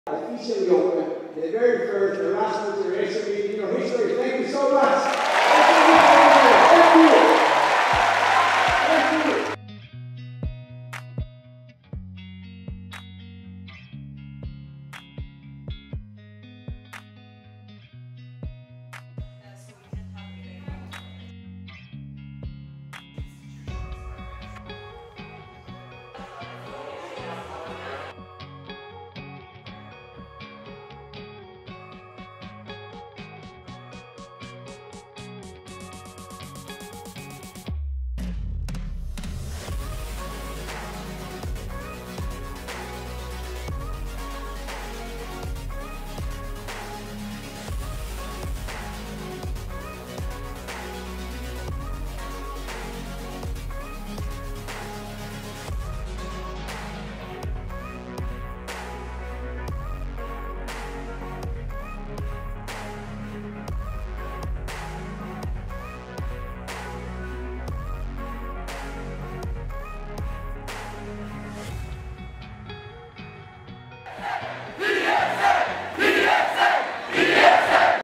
Officially open the very first Erasmus Generation Meeting of history. Thank you so much. Thank you.